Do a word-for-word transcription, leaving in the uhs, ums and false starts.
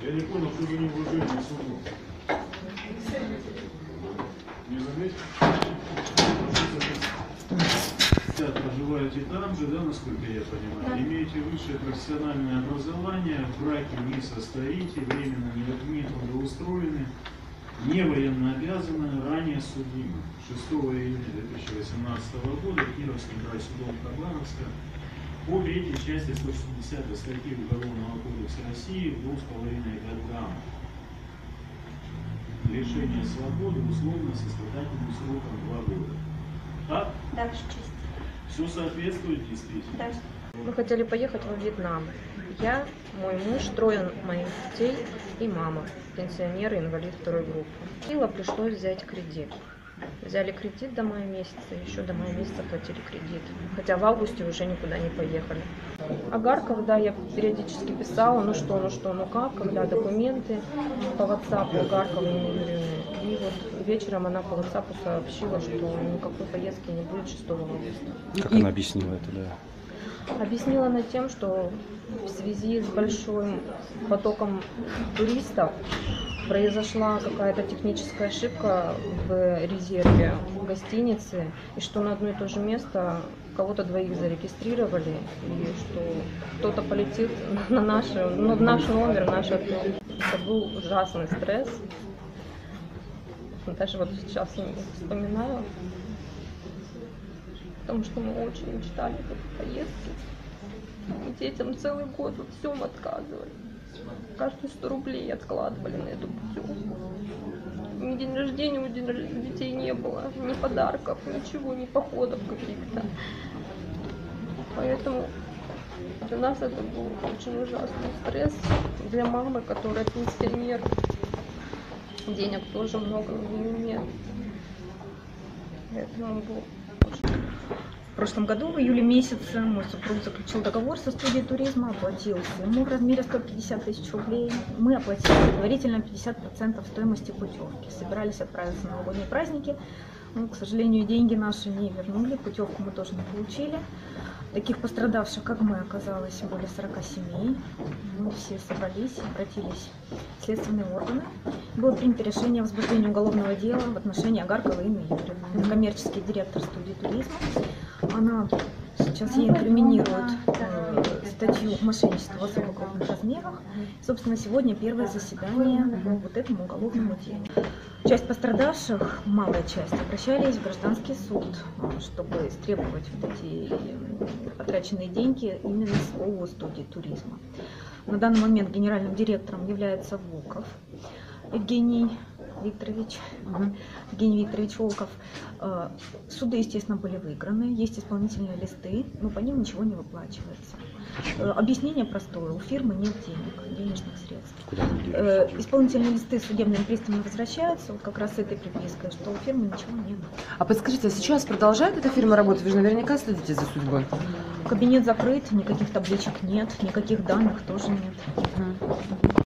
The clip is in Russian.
Я не понял, что за неуважение суду. Не заметил? Проживаете там же, да, насколько я понимаю? Да. Имеете высшее профессиональное образование, в браке не состоите, временно не трудоустроены, не военно обязаны, ранее судимы. шестого июня две тысячи восемнадцатого года Кировским райсудом Хабаровска по третьей части сто шестидесятой статьи Уголовного кодекса России в двух с половиной годам лишения свободы условно с испытательным сроком два года. Так? Да, честь. Все соответствует действительно? Да. Мы хотели поехать во Вьетнам. Я, мой муж, трое моих детей и мама, пенсионеры, инвалид второй группы. Ила пришлось взять кредит. Взяли кредит до мая месяца, еще до мая месяца платили кредит. Хотя в августе уже никуда не поехали. Агарков, да, я периодически писала, ну что, ну что, ну как, когда документы по WhatsApp Агарковой Юрьевны. И вот вечером она по WhatsApp сообщила, что никакой поездки не будет шестого августа. Как она объяснила это, да? Объяснила она тем, что в связи с большим потоком туристов произошла какая-то техническая ошибка в резерве гостиницы, и что на одно и то же место кого-то двоих зарегистрировали, и что кто-то полетит на, наши, ну, в наш номер, в наш отель. Это был ужасный стресс. Даже вот сейчас я вспоминаю, потому что мы очень мечтали об этой поездке. Мы детям целый год во всем отказывали. Каждые сто рублей откладывали на эту путевку. Ни день рождения у детей не было, ни подарков, ничего, ни походов каких-то. Поэтому для нас это был очень ужасный стресс. Для мамы, которая пенсионер, денег тоже много у нее нет. Поэтому был очень... В прошлом году, в июле месяце, мой супруг заключил договор со студией туризма, оплатил ему в размере сто пятьдесят тысяч рублей. Мы оплатили предварительно пятьдесят процентов стоимости путевки. Собирались отправиться на новогодние праздники, но, к сожалению, деньги наши не вернули, путевку мы тоже не получили. Таких пострадавших, как мы, оказалось более сорока семей. Мы все собрались, обратились в следственные органы. Было принято решение о возбуждении уголовного дела в отношении Агарковой Инны Юрьевны. Это коммерческий директор студии туризма. Она сейчас ей инкриминирует э, статью мошенничества в особо крупных размерах. Собственно, сегодня первое заседание по вот этому уголовному делу. Часть пострадавших, малая часть, обращались в гражданский суд, чтобы истребовать вот эти потраченные деньги именно с ООО «Студии туризма». На данный момент генеральным директором является Волков Евгений Викторович, угу. Евгений Викторович Волков. Суды, естественно, были выиграны, есть исполнительные листы, но по ним ничего не выплачивается. Почему? Объяснение простое: у фирмы нет денег, денежных средств. Куда исполнительные листы судебным приставам возвращаются, вот как раз с этой припиской, что у фирмы ничего нет. А подскажите, а сейчас продолжает эта фирма работать? Вы же наверняка следите за судьбой. Кабинет закрыт, никаких табличек нет, никаких данных тоже нет. Угу.